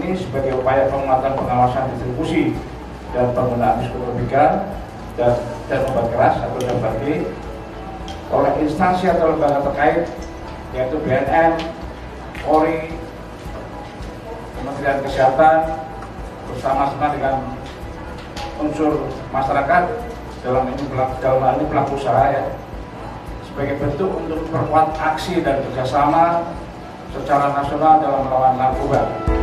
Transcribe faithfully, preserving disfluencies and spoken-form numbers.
ini sebagai upaya penguatan pengawasan distribusi dan penggunaan psikotropika dan dan obat keras atau narkotika oleh instansi atau lembaga terkait yaitu B N N, Polri, Kementerian Kesehatan bersama-sama dengan unsur masyarakat dalam ini dalam hal ini pelaku usaha ya, sebagai bentuk untuk memperkuat aksi dan kerjasama secara nasional dalam melawan narkoba.